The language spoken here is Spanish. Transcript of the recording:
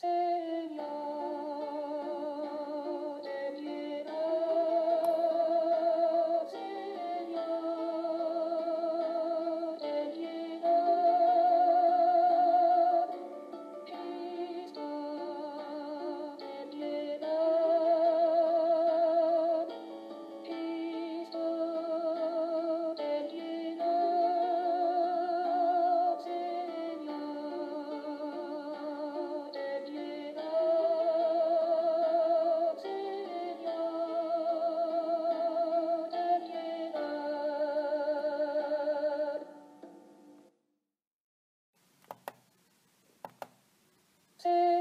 Señor, ten piedad, Señor, ten piedad. Cristo, ten piedad. Cristo, ten piedad, Señor, ten piedad, Señor, ten piedad.